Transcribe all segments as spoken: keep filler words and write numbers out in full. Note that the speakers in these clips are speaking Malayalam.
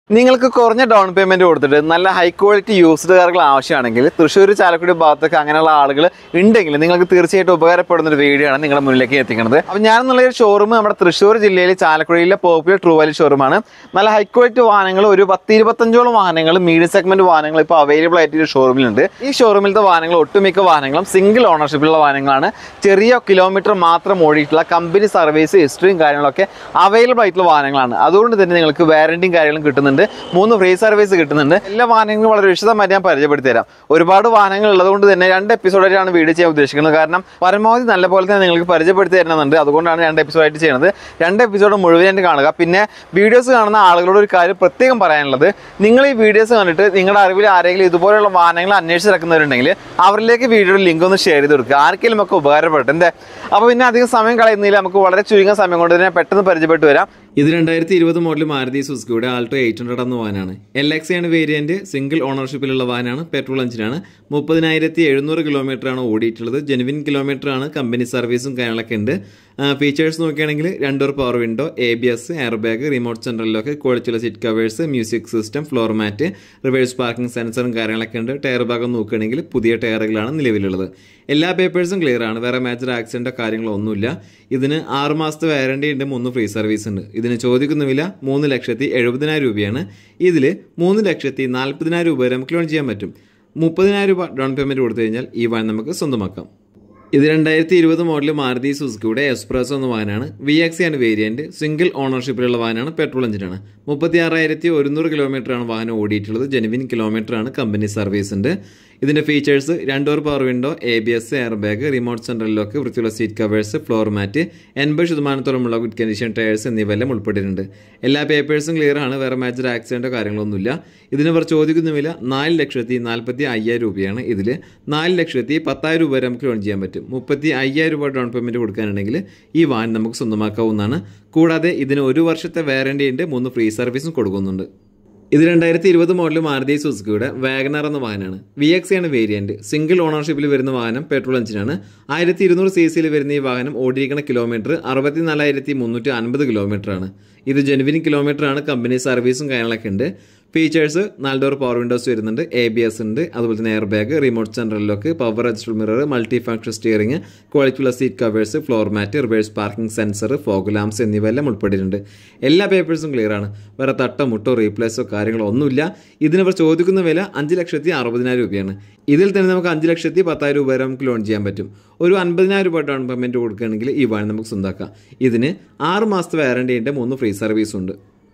നിങ്ങൾക്ക് കുറഞ്ഞ ഡൗൺ പേയ്മെന്റ് കൊടുത്തിട്ട് നല്ല ഹൈ ക്വാളിറ്റി യൂസ്ഡ് കാറുകൾ ആവശ്യമാണെങ്കിൽ തൃശ്ശൂർ ചാലക്കുടി ഭാഗത്തൊക്കെ അങ്ങനെയുള്ള ആളുകൾ ഉണ്ടെങ്കിൽ നിങ്ങൾക്ക് തീർച്ചയായിട്ടും ഉപകാരപ്പെടുന്ന ഒരു വീഡിയോ ആണ് നിങ്ങളുടെ മുന്നിലേക്ക് എത്തിക്കുന്നത്. അപ്പോൾ ഞാനെന്നുള്ള ഒരു ഷോറൂം നമ്മുടെ തൃശ്ശൂർ ജില്ലയിൽ ചാലക്കുടിയിലെ പോപ്പുലർ ട്രൂ വാല്യൂ ഷോറൂമാണ്. നല്ല ഹൈ ക്വാളിറ്റി വാഹനങ്ങൾ ഒരു പത്ത് ഇരുപത്തഞ്ചോളം വാഹനങ്ങൾ മീഡിയം സെഗ്മെന്റ് വാഹനങ്ങൾ ഇപ്പോൾ അവൈലബിൾ ആയിട്ട് ഈ ഷോറൂമിലുണ്ട്. ഈ ഷോറൂമിലത്തെ വാഹനങ്ങൾ ഒട്ടുമിക്ക വാഹനങ്ങളും സിംഗിൾ ഓണർഷിപ്പിലുള്ള വാഹനങ്ങളാണ്. ചെറിയ കിലോമീറ്റർ മാത്രം ഓടിയിട്ടുള്ള കമ്പനി സർവീസ് ഹിസ്റ്ററിയും കാര്യങ്ങളൊക്കെ അവൈലബിൾ ആയിട്ടുള്ള വാഹനങ്ങളാണ്. അതുകൊണ്ട് തന്നെ നിങ്ങൾക്ക് വാറന്റിയും കാര്യങ്ങളും കിട്ടുന്നുണ്ട്. മൂന്ന് ഫ്രീ സർവീസ് കിട്ടുന്നുണ്ട്. എല്ലാ വാഹനങ്ങളും വളരെ വിശദമായിട്ട് ഞാൻ പരിചയപ്പെടുത്തി തരാം. ഒരുപാട് വാഹനങ്ങൾ ഉള്ളതുകൊണ്ട് തന്നെ രണ്ട് എപ്പിസോഡായിട്ടാണ് വീഡിയോ ചെയ്യാൻ ഉദ്ദേശിക്കുന്നത്. കാരണം പരമാവധി നല്ല പോലെ തന്നെ നിങ്ങൾക്ക് പരിചയപ്പെടുത്തി തരുന്നുണ്ട്. അതുകൊണ്ടാണ് രണ്ട് എപ്പിസോഡായിട്ട് ചെയ്യുന്നത്. രണ്ട് എപ്പിസോഡ് മുഴുവനായിട്ട് കാണുക. പിന്നെ വീഡിയോസ് കാണുന്ന ആളുകളോട് ഒരു കാര്യം പ്രത്യേകം പറയാനുള്ളത്, നിങ്ങൾ ഈ വീഡിയോസ് കണ്ടിട്ട് നിങ്ങളുടെ അറിവിൽ ആരെങ്കിലും ഇതുപോലെയുള്ള വാഹനങ്ങൾ അന്വേഷിച്ച് നടക്കുന്നവരുണ്ടെങ്കിൽ അവരിലേക്ക് വീഡിയോയുടെ ലിങ്ക് ഒന്ന് ഷെയർ ചെയ്ത് കൊടുക്കുക. ആർക്കെങ്കിലും ഒക്കെ ഉപകാരപ്പെട്ടു എന്താ. അപ്പോൾ പിന്നെ അധികം സമയം കളയുന്നില്ല, നമുക്ക് വളരെ ചുരുങ്ങിയ സമയം കൊണ്ട് തന്നെ പെട്ടെന്ന് പരിചയപ്പെട്ടു വരാം. ഇത് രണ്ടായിരത്തി ഇരുപത് മോഡൽ മാരുതി സുസുക്കിയുടെ ആൾട്ടോ എയ്റ്റ് ഹൺഡ്രഡ് എന്ന വാഹനമാണ്. എൽ എക്സ് ആണ് വേരിയന്റ്. സിംഗിൾ ഓണർഷിപ്പിലുള്ള വാഹനമാണ്. പെട്രോൾ എഞ്ചിനാണ്. മുപ്പതിനായിരത്തി എഴുന്നൂറ് കിലോമീറ്റർ ആണ് ഓടിയിട്ടുള്ളത്. ജെനുവിൻ കിലോമീറ്റർ ആണ്. കമ്പനി സർവീസും കാര്യങ്ങളൊക്കെ ഉണ്ട്. ഫീച്ചേഴ്സ് നോക്കുകയാണെങ്കിൽ രണ്ടോർ power window, A B S, air bag, remote central lock, ക്വാളിറ്റിയുള്ള seat covers, music system, floor mat, reverse parking സെൻസറും കാര്യങ്ങളൊക്കെ ഉണ്ട്. ടയർ ഭാഗം നോക്കുകയാണെങ്കിൽ പുതിയ ടയറുകളാണ് നിലവിലുള്ളത്. എല്ലാ പേപ്പേഴ്സും ക്ലിയർ ആണ്. വേറെ മേജർ ആക്സിഡന്റോ കാര്യങ്ങളോ ഒന്നുമില്ല. ഇതിന് ആറ് മാസത്തെ വാറണ്ടി ഉണ്ട്. മൂന്ന് ഫ്രീ സർവീസ് ഉണ്ട്. ഇതിന് ചോദിക്കുന്ന വില മൂന്ന് ലക്ഷത്തി എഴുപതിനായിരം രൂപയാണ്. ഇതിൽ മൂന്ന് ലക്ഷത്തി നാൽപ്പതിനായിരം രൂപ വരെ നമുക്ക് ലോൺ ചെയ്യാൻ പറ്റും. മുപ്പതിനായിരം രൂപ ഡൗൺ പേയ്മെന്റ് കൊടുത്തു കഴിഞ്ഞാൽ ഈ വാഹനം നമുക്ക് സ്വന്തമാക്കാം. ഇത് രണ്ടായിരത്തി ഇരുപത് മോഡൽ മാരുതി സുസുക്കിയുടെ എക്സ്പ്രസ് എന്ന വാഹനമാണ്. വി എക്സ് ആണ് വേരിയന്റ്. സിംഗിൾ ഓണർഷിപ്പിലുള്ള വാഹനമാണ്. പെട്രോൾ എഞ്ചിനാണ്. മുപ്പത്തി ആറായിരത്തി ഒരുന്നൂറ് കിലോമീറ്റർ ആണ് വാഹനം ഓടിയിട്ടുള്ളത്. ജെനുവിൻ കിലോമീറ്റർ ആണ്. കമ്പനി സർവീസ് ഉണ്ട്. ഇതിന്റെ ഫീച്ചേഴ്സ് രണ്ടോർ power window, A B S, air bag, remote central lock, വൃത്തിയുള്ള സീറ്റ് കവേഴ്സ്, ഫ്ലോർ മാറ്റ്, എൺപത് ശതമാനത്തോളമുള്ള ഗുഡ് കണ്ടീഷൻ ടയേഴ്സ് എന്നിവയെല്ലാം ഉൾപ്പെട്ടിട്ടുണ്ട്. എല്ലാ പേപ്പേഴ്സും ക്ലിയർ ആണ്. വേറെ മേജർ ആക്സിഡന്റോ കാര്യങ്ങളൊന്നുമില്ല. ഇതിന് ഇവർ ചോദിക്കുന്ന വില നാല് ലക്ഷത്തി നാൽപ്പത്തി അയ്യായിരം രൂപയാണ്. ഇതിൽ നാല് ലക്ഷത്തി പത്തായിരം രൂപ വരെ നമുക്ക് ലോൺ ചെയ്യാൻ പറ്റും. മുപ്പത്തി അയ്യായിരം രൂപ ഡൗൺ പേയ്മെന്റ് കൊടുക്കാനുണ്ടെങ്കിൽ ഈ വാഹനം നമുക്ക് സ്വന്തമാക്കാവുന്നതാണ്. കൂടാതെ ഇതിന് ഒരു വർഷത്തെ വാറണ്ടി ഉണ്ട്. മൂന്ന് ഫ്രീ സർവീസും കൊടുക്കുന്നുണ്ട്. ഇത് രണ്ടായിരത്തി ഇരുപത് മോഡൽ മാരുതി സുസുക്കിയുടെ വാഗനർ എന്ന വാഹനമാണ്. വി എക്സ് ആണ് വേരിയന്റ്. സിംഗിൾ ഓണർഷിപ്പിൽ വരുന്ന വാഹനം. പെട്രോൾ എഞ്ചിനാണ്. ആയിരത്തി ഇരുന്നൂറ് സി സിയിൽ വരുന്ന ഈ വാഹനം ഓടിയിരിക്കുന്ന കിലോമീറ്റർ അറുപത്തി നാലായിരത്തി മുന്നൂറ്റി അൻപത് കിലോമീറ്റർ ആണ്. ഇത് ജെനുവിൻ കിലോമീറ്റർ ആണ്. കമ്പനി സർവീസും കാര്യങ്ങളൊക്കെ ഉണ്ട്. ഫീച്ചേഴ്സ് നാല് ഡോർ പവർ വിൻഡോസ് വരുന്നുണ്ട്. എ ബി എസ് ഉണ്ട്. അതുപോലെ തന്നെ air bag, remote central lock, power adjustable mirror, multi function steering, ക്വാളിറ്റിയുള്ള seat covers, floor mat, reverse parking sensor, fog lamps എന്നിവയെല്ലാം ഉൾപ്പെട്ടിട്ടുണ്ട്. എല്ലാ പേപ്പേഴ്സും ക്ലിയർ ആണ്. വേറെ തട്ടോ മുട്ടോ റീപ്ലേസോ കാര്യങ്ങളോ ഒന്നുമില്ല. ഇതിനവർ ചോദിക്കുന്ന വില അഞ്ച് ലക്ഷത്തി അറുപതിനായിരം രൂപയാണ്. ഇതിൽ തന്നെ നമുക്ക് അഞ്ച് ലക്ഷത്തി പത്തായിരം രൂപ വരെ നമുക്ക് ലോൺ ചെയ്യാൻ പറ്റും. ഒരു അൻപതിനായിരം രൂപ ഡൗൺ പേയ്മെന്റ് കൊടുക്കുകയാണെങ്കിൽ ഈ വാഹനം നമുക്ക് സ്വന്തമാക്കാം. ഇതിന് ആറ് മാസത്തെ വാറണ്ടി ഉണ്ട്. മൂന്ന് ഫ്രീ സർവീസ് ഉണ്ട്.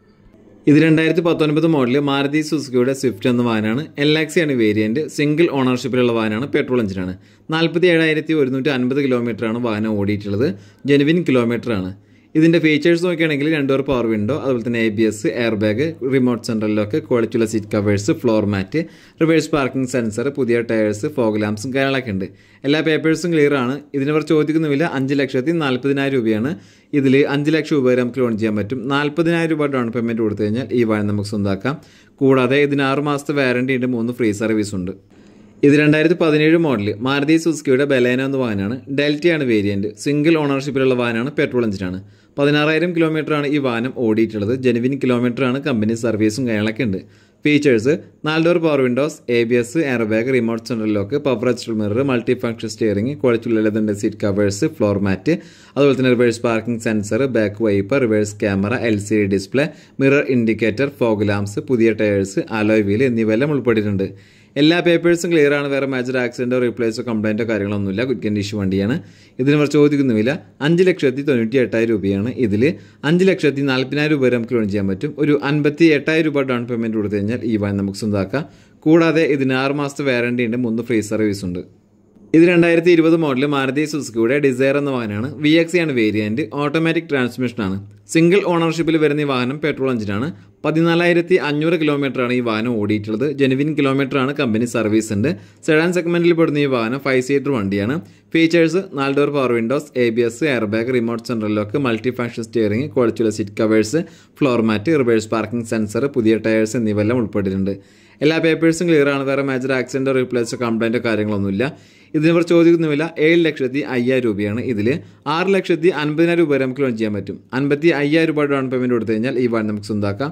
ഇത് രണ്ടായിരത്തി പത്തൊൻപത് മോഡൽ മാരുതി സുസുക്കിയുടെ സ്വിഫ്റ്റ് എന്ന വാഹനമാണ്. എൽ എക്സ് ആണ് വേരിയന്റ്. സിംഗിൾ ഓണർഷിപ്പിലുള്ള വാഹനമാണ്. പെട്രോൾ എഞ്ചിനാണ്. നാൽപ്പത്തി ഏഴായിരത്തി ഒരുന്നൂറ്റി അൻപത് കിലോമീറ്റർ ആണ് വാഹനം ഓടിയിട്ടുള്ളത്. ജെനുവിൻ കിലോമീറ്റർ ആണ്. ഇതിന്റെ ഫീച്ചേഴ്സ് നോക്കുകയാണെങ്കിൽ രണ്ടോർ പവർ വിൻഡോ, അതുപോലെ തന്നെ A B S, air bag, remote central lock, ക്വാളിറ്റിയുള്ള seat covers, floor mat, reverse parking sensor, പുതിയ ടയേഴ്സ്, ഫോഗ് ലാംപ്സും കാര്യങ്ങളൊക്കെ ഉണ്ട്. എല്ലാ പേപ്പേഴ്സും ക്ലിയർ ആണ്. ഇതിനവർ ചോദിക്കുന്ന വില അഞ്ച് ലക്ഷത്തി നാൽപ്പതിനായിരം രൂപയാണ്. ഇതിൽ അഞ്ച് ലക്ഷം രൂപ വരെ നമുക്ക് ലോൺ ചെയ്യാൻ പറ്റും. നാൽപ്പതിനായിരം രൂപ ഡൗൺ പേയ്മെന്റ് കൊടുത്തു കഴിഞ്ഞാൽ ഈ വാഹനം നമുക്ക് സ്വന്തമാക്കാം. കൂടാതെ ഇതിന് ആറ് മാസത്തെ വാറണ്ടി ഉണ്ട്. മൂന്ന് ഫ്രീ സർവീസ് ഉണ്ട്. ഇത് രണ്ടായിരത്തി പതിനേഴ് മോഡൽ മാരുതി സുസുക്കിയുടെ ബലേനോ എന്ന വാഹനമാണ്. ഡെൽറ്റയാണ് വേരിയന്റ്. സിംഗിൾ ഓണർഷിപ്പിലുള്ള വാഹനമാണ്. പെട്രോൾ എഞ്ചിനാണ്. പതിനാറായിരം കിലോമീറ്റർ ആണ് ഈ വാഹനം ഓടിയിട്ടുള്ളത്. ജെനുവിൻ കിലോമീറ്റർ ആണ്. കമ്പനി സർവീസും കാര്യങ്ങളൊക്കെ ഉണ്ട്. ഫീച്ചേഴ്സ് നാല് door power windows, A B S, air bag, remote central lock, power adjustable mirror, multi function steering, ക്വാളിറ്റിയുള്ള ലെതറിന്റെ സീറ്റ് കവേഴ്സ്, ഫ്ലോർ മാറ്റ്, അതുപോലെ തന്നെ reverse parking sensor, back wiper, reverse camera, L C D display, mirror indicator, fog lamps, പുതിയ ടയേഴ്സ്, അലോയ് വീൽ എന്നിവയെല്ലാം ഉൾപ്പെട്ടിട്ടുണ്ട്. എല്ലാ പേപ്പേഴ്സും ക്ലിയർ ആണ്. വേറെ മേജർ ആക്സിഡന്റോ റീപ്ലേസോ കംപ്ലൈന്റോ കാര്യങ്ങളൊന്നുമില്ല. ഗുഡ് കണ്ടീഷൻ വണ്ടിയാണ്. ഇതിന് അവർ ചോദിക്കുന്ന വില അഞ്ച് ലക്ഷത്തി തൊണ്ണൂറ്റി എട്ടായിരം രൂപയാണ്. ഇതിൽ അഞ്ച് ലക്ഷത്തി നാൽപ്പതിനായിരം രൂപ വരെ നമുക്ക് ലോൺ ചെയ്യാൻ പറ്റും. ഒരു അൻപത്തി എട്ടായിരം രൂപ ഡൗൺ പേയ്മെന്റ് കൊടുത്തു കഴിഞ്ഞാൽ ഈ വാഹനം നമുക്ക് സ്വന്തമാക്കാം. കൂടാതെ ഇതിന് ആറ് മാസത്തെ വാറണ്ടി ഉണ്ട്. മൂന്ന് ഫ്രീ സർവീസ് ഉണ്ട്. ഇത് രണ്ടായിരത്തി ഇരുപത് മോഡൽ മാരുതി സുസുക്കിയുടെ ഡിസയർ എന്ന വാഹനമാണ്. വി എക്സ് ആണ് വേരിയന്റ്. ഓട്ടോമാറ്റിക് ട്രാൻസ്മിഷനാണ്. സിംഗിൾ ഓണർഷിപ്പിൽ വരുന്ന ഈ വാഹനം. പെട്രോൾ എഞ്ചിനാണ്. പതിനാലായിരത്തി അഞ്ഞൂറ് കിലോമീറ്റർ ആണ് ഈ വാഹനം ഓടിയിട്ടുള്ളത്. ജെനുവിൻ കിലോമീറ്റർ ആണ്. കമ്പനി സർവീസ് ഉണ്ട്. സെഡാൻ സെഗ്മെന്റിൽ പെടുന്ന ഈ വാഹനം ഫൈവ് സീറ്റർ വണ്ടിയാണ്. ഫീച്ചേഴ്സ് നാല് door power windows, A B S, air bag, remote central lock, multi function steering, ക്വാളിറ്റിയുള്ള seat covers, floor mat, reverse parking sensor, പുതിയ ടയേഴ്സ് എന്നിവയെല്ലാം ഉൾപ്പെട്ടിട്ടുണ്ട്. എല്ലാ പേപ്പേഴ്സും ക്ലിയർ ആണ്. വേറെ മേജർ ആക്സിഡന്റോ റീപ്ലേസോ കംപ്ലൈന്റോ കാര്യങ്ങളൊന്നുമില്ല. ഇതിനിവർ ചോദിക്കുന്ന വില ഏഴ് ലക്ഷത്തി അയ്യായിരം രൂപയാണ്. ഇതിൽ ആറ് ലക്ഷത്തി അൻപതിനായിരം രൂപ വരെ നമുക്ക് ലോൺ ചെയ്യാൻ പറ്റും. അൻപത്തി അയ്യായിരം രൂപ ഡൗൺ പേയ്മെന്റ് കൊടുത്തു കഴിഞ്ഞാൽ ഈ വാഹനം നമുക്ക് സ്വന്തമാക്കാം.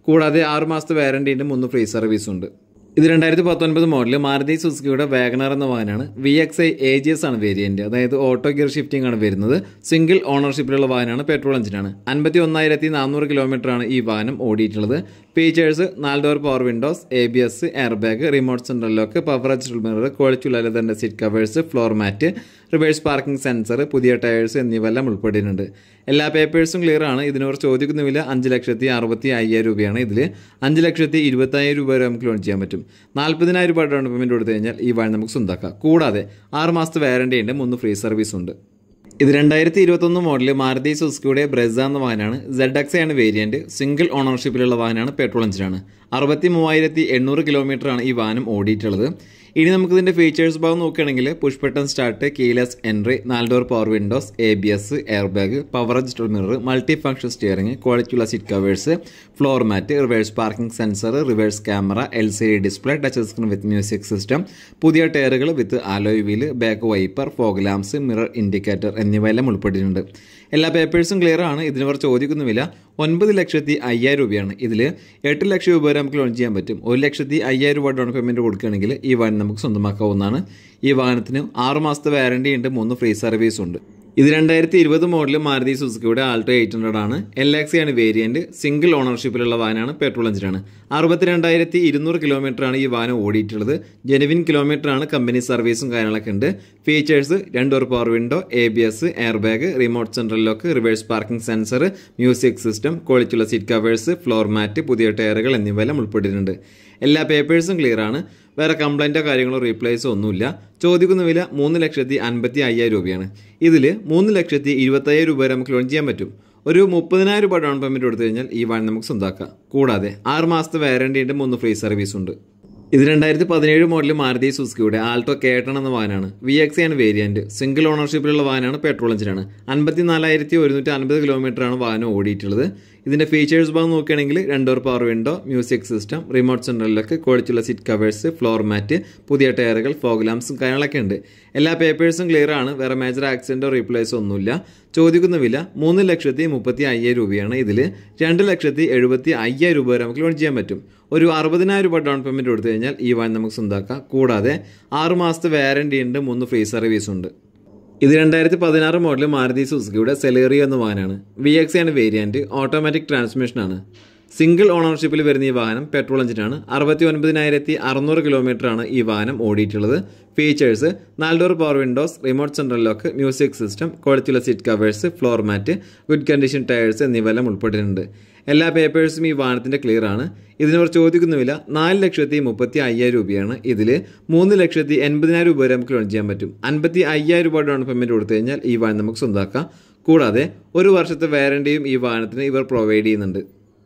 കൂടാതെ ആറ് മാസത്തെ വാറണ്ടി ഉണ്ട്, മൂന്ന് ഫ്രീ സർവീസ് ഉണ്ട്. ഇത് രണ്ടായിരത്തി പത്തൊൻപത് മോഡൽ മാരുതി സുസുക്കിയുടെ വാഗണർ എന്ന വാഹനമാണ്. V X I A G S ആണ് വേരിയന്റ്, അതായത് ഓട്ടോ ഗിയർ ഷിഫ്റ്റിംഗ് ആണ് വരുന്നത്. സിംഗിൾ ഓണർഷിപ്പിലുള്ള വാഹനമാണ്, പെട്രോൾ എഞ്ചിനാണ്. അൻപത്തി ഒന്നായിരത്തി നാനൂറ് കിലോമീറ്റർ ആണ് ഈ വാഹനം ഓടിയിട്ടുള്ളത്. ഫീച്ചേഴ്സ് നാല് door power windows, A B S, air bag, remote central lock, power adjustable mirror, quality ലെതറിന്റെ seat covers, floor mat, reverse parking sensor, പുതിയ ടയേഴ്സ് എന്നിവയെല്ലാം ഉൾപ്പെട്ടിട്ടുണ്ട്. എല്ലാ പേപ്പേഴ്സും ക്ലിയർ ആണ്. ഇതിനവർ ചോദിക്കുന്ന വില അഞ്ച് ലക്ഷത്തി അറുപത്തി അയ്യായിരം രൂപയാണ്. ഇതിൽ അഞ്ച് ലക്ഷത്തി ഇരുപത്തി അയ്യായിരം രൂപ വരെ നമുക്ക് ലോൺ ചെയ്യാൻ പറ്റും. നാൽപ്പതിനായിരം രൂപ ഡൗൺ പേയ്മെന്റ് കൊടുത്തു കഴിഞ്ഞാൽ ഈ വാഹനം നമുക്ക് സ്വന്തമാക്കാം. കൂടാതെ ആറ് മാസത്തെ വാറണ്ടി ഉണ്ട്, മൂന്ന് ഫ്രീ സർവീസ് ഉണ്ട്. ഇത് രണ്ടായിരത്തി ഇരുപത്തൊന്ന് മോഡൽ മാരുതി സുസുക്കിയുടെ ബ്രെസ എന്ന വാഹനമാണ്. സെഡ് എക്സ് ആണ് വേരിയന്റ്. സിംഗിൾ ഓണർഷിപ്പിലുള്ള വാഹനമാണ്, പെട്രോൾ എഞ്ചിനാണ്. അറുപത്തി മൂവായിരത്തി എണ്ണൂറ് കിലോമീറ്റർ ആണ് ഈ വാഹനം ഓടിയിട്ടുള്ളത്. ഇനി നമുക്ക് ഇതിന്റെ ഫീച്ചേഴ്സ് ഭാഗം നോക്കുകയാണെങ്കിൽ push button start, keyless entry, നാല് door power windows, A B S, air bag, power adjustable mirror, multi function steering, ക്വാളിറ്റിയുള്ള seat covers, floor mat, reverse parking sensor, reverse camera, L C D display, touch screen with music system, പുതിയ ടയറുകൾ with alloy wheel, back wiper, fog lamps, mirror indicator എന്നിവയെല്ലാം ഉൾപ്പെട്ടിട്ടുണ്ട്. എല്ലാ പേപ്പേഴ്സും ക്ലിയർ ആണ്. ഇതിനവർ ചോദിക്കുന്ന വില ഒൻപത് ലക്ഷത്തി അയ്യായിരം രൂപയാണ്. ഇതിൽ എട്ട് ലക്ഷം രൂപ വരെ നമുക്ക് ലോൺ ചെയ്യാൻ പറ്റും. ഒരു ലക്ഷത്തി അയ്യായിരം രൂപ ഡൗൺ പേയ്മെന്റ് കൊടുക്കുകയാണെങ്കിൽ ഈ വാഹനം നമുക്ക് സ്വന്തമാക്കാവുന്നതാണ്. ഈ വാഹനത്തിന് ആറ് മാസത്തെ വാറണ്ടി ഉണ്ട്, മൂന്ന് ഫ്രീ സർവീസ് ഉണ്ട്. ഇത് രണ്ടായിരത്തി ഇരുപത് മോഡൽ മാരുതി സുസുക്കിയുടെ ആൾട്ടോ എയ്റ്റ് ഹൺഡ്രഡ് ആണ്. എൽ എക്സ് ആണ് വേരിയന്റ്. സിംഗിൾ ഓണർഷിപ്പിലുള്ള വാഹനമാണ്, പെട്രോൾ എഞ്ചിനാണ്. അറുപത്തിരണ്ടായിരത്തി ഇരുന്നൂറ് കിലോമീറ്റർ ആണ് ഈ വാഹനം ഓടിയിട്ടുള്ളത്. ജെനുവിൻ കിലോമീറ്റർ ആണ്, കമ്പനി സർവീസും കാര്യങ്ങളൊക്കെ ഉണ്ട്. ഫീച്ചേഴ്സ് രണ്ട് door power window, A B S, air bag, remote central lock, reverse parking sensor, music system, ക്വാളിറ്റിയുള്ള സീറ്റ് കവേഴ്സ്, ഫ്ലോർ മാറ്റ്, പുതിയ ടയറുകൾ എന്നിവയെല്ലാം ഉൾപ്പെട്ടിട്ടുണ്ട്. എല്ലാ പേപ്പേഴ്സും ക്ലിയർ ആണ്. വേറെ കംപ്ലൈൻറ്റോ കാര്യങ്ങളോ റീപ്ലേസോ ഒന്നുമില്ല. ചോദിക്കുന്ന വില മൂന്ന് ലക്ഷത്തി അൻപത്തി അയ്യായിരം രൂപയാണ്. ഇതിൽ മൂന്ന് ലക്ഷത്തി ഇരുപത്തയ്യായിരം രൂപ വരെ നമുക്ക് ലോൺ ചെയ്യാൻ പറ്റും. ഒരു മുപ്പതിനായിരം രൂപ ഡൗൺ പേയ്മെന്റ് കൊടുത്തു കഴിഞ്ഞാൽ ഈ വാഹനം നമുക്ക് സ്വന്തമാക്കാം. കൂടാതെ ആറ് മാസത്തെ വാറണ്ടി ഉണ്ട്, മൂന്ന് ഫ്രീ സർവീസ് ഉണ്ട്. ഇത് രണ്ടായിരത്തി പതിനേഴ് മോഡൽ മാരുതി സുസുക്കിയുടെ ആൾട്ടോ കേട്ടൺ എന്ന വാഹനമാണ്. വി എക്സ് ആണ് വേരിയന്റ്. സിംഗിൾ ഓണർഷിപ്പിലുള്ള വാഹനമാണ്, പെട്രോൾ എഞ്ചിനാണ്. അൻപത്തി നാലായിരത്തി ഒരുന്നൂറ്റി അൻപത് കിലോമീറ്റർ ആണ് വാഹനം ഓടിയിട്ടുള്ളത്. ഇതിന്റെ ഫീച്ചേഴ്സ് ഭാഗം നോക്കുകയാണെങ്കിൽ രണ്ട് door power window, music system, remote central lock, ക്വാളിറ്റിയുള്ള സീറ്റ് കവേഴ്സ്, ഫ്ലോർ മാറ്റ്, പുതിയ ടയറുകൾ, ഫോഗ് ലാംപ്സും കാര്യങ്ങളൊക്കെ ഉണ്ട്. എല്ലാ പേപ്പേഴ്സും ക്ലിയർ ആണ്. വേറെ മേജർ ആക്സിഡന്റോ റീപ്ലേസോ ഒന്നുമില്ല. ചോദിക്കുന്ന വില മൂന്ന് ലക്ഷത്തി മുപ്പത്തി അയ്യായിരം രൂപയാണ്. ഇതിൽ രണ്ട് ലക്ഷത്തി എഴുപത്തി അയ്യായിരം രൂപ വരെ നമുക്ക് ലോൺ ചെയ്യാൻ പറ്റും. ഒരു അറുപതിനായിരം രൂപ ഡൗൺ പേയ്മെന്റ് കൊടുത്തു കഴിഞ്ഞാൽ ഈ വാഹനം നമുക്ക് സ്വന്തമാക്കാം. കൂടാതെ ആറ് മാസത്തെ വാറണ്ടി ഉണ്ട്, മൂന്ന് ഫ്രീ സർവീസ് ഉണ്ട്. ഇത് രണ്ടായിരത്തി പതിനാറ് മോഡൽ മാരുതി സുസുക്കിയുടെ സെലേറിയോ എന്ന വാഹനമാണ്. വി എക്സ് ആണ് വേരിയന്റ്. ഓട്ടോമാറ്റിക് ട്രാൻസ്മിഷൻ ആണ്. സിംഗിൾ ഓണർഷിപ്പിൽ വരുന്ന ഈ വാഹനം പെട്രോൾ എഞ്ചിനാണ്. അറുപത്തി ഒൻപതിനായിരത്തി അറുന്നൂറ് കിലോമീറ്റർ ആണ് ഈ വാഹനം ഓടിയിട്ടുള്ളത്. ഫീച്ചേഴ്സ് നാല് door power windows, remote central lock, music system, ക്വാളിറ്റിയുള്ള seat covers, floor mat, good condition tyres എന്നിവയെല്ലാം ഉൾപ്പെട്ടിട്ടുണ്ട്. എല്ലാ പേപ്പേഴ്സും ഈ വാഹനത്തിന്റെ ക്ലിയർ ആണ്. ഇതിനവർ ചോദിക്കുന്ന വില നാല് ലക്ഷത്തി മുപ്പത്തി അയ്യായിരം രൂപയാണ്. ഇതിൽ മൂന്ന് ലക്ഷത്തി എൺപതിനായിരം രൂപ വരെ നമുക്ക് ലോൺ ചെയ്യാൻ പറ്റും. അൻപത്തി അയ്യായിരം രൂപ ഡൗൺ പേയ്മെന്റ് കൊടുത്തു കഴിഞ്ഞാൽ ഈ വാഹനം നമുക്ക് സ്വന്തമാക്കാം. കൂടാതെ ഒരു വർഷത്തെ വാറണ്ടിയും ഈ വാഹനത്തിന് ഇവർ പ്രൊവൈഡ് ചെയ്യുന്നുണ്ട്.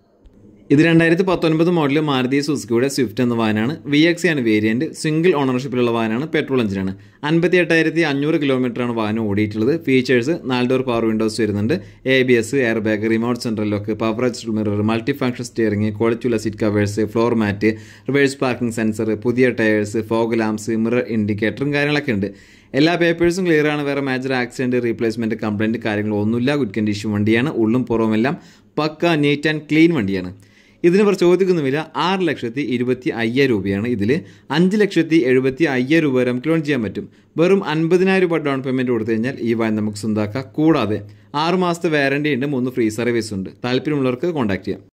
ഇത് രണ്ടായിരത്തി പത്തൊൻപത് മോഡൽ മാരുതി സുസുക്കിയുടെ സ്വിഫ്റ്റ് എന്ന വാഹനമാണ്. വി എക്സ് ആണ് വേരിയന്റ്. സിംഗിൾ ഓണർഷിപ്പിലുള്ള വാഹനമാണ്, പെട്രോൾ എഞ്ചിനാണ്. അൻപത്തി എട്ടായിരത്തി അഞ്ഞൂറ് കിലോമീറ്റർ ആണ് വാഹനം ഓടിയിട്ടുള്ളത്. ഫീച്ചേഴ്സ് നാല് ഡോർ പവർ വിൻഡോസ് വരുന്നുണ്ട്, A B S, air bag, remote central lock, power adjustable mirror, multi function steering, ക്വാളിറ്റിയുള്ള seat covers, floor mat, reverse parking sensor, പുതിയ ടയേഴ്സ്, ഫോഗ് ലാംപ്സ്, മിറർ ഇൻഡിക്കേറ്ററും കാര്യങ്ങളൊക്കെ ഉണ്ട്. എല്ലാ പേപ്പേഴ്സും ക്ലിയർ ആണ്. വേറെ മേജർ ആക്സിഡന്റ്, റീപ്ലേസ്മെന്റ്, കംപ്ലൈന്റ് കാര്യങ്ങളോ ഒന്നുമില്ല. ഗുഡ് കണ്ടീഷൻ വണ്ടിയാണ്. ഉള്ളും പുറവുമെല്ലാം പക്ക നീറ്റ് ആൻഡ് ക്ലീൻ വണ്ടിയാണ്. ഇതിന് ഇവർ ചോദിക്കുന്ന വില ആറ് ലക്ഷത്തി ഇരുപത്തി അയ്യായിരം രൂപയാണ്. ഇതിൽ അഞ്ച് ലക്ഷത്തി എഴുപത്തി അയ്യായിരം രൂപ വരെ നമുക്ക് ലോൺ ചെയ്യാൻ പറ്റും. വെറും അൻപതിനായിരം രൂപ ഡൗൺ പേയ്മെന്റ് കൊടുത്തു കഴിഞ്ഞാൽ ഈ വാഹനം നമുക്ക് സ്വന്തമാക്കാം. കൂടാതെ ആറ് മാസത്തെ വാറണ്ടി ഉണ്ട്, മൂന്ന് ഫ്രീ സർവീസ് ഉണ്ട്. താല്പര്യമുള്ളവർക്ക് കോൺടാക്ട് ചെയ്യാം.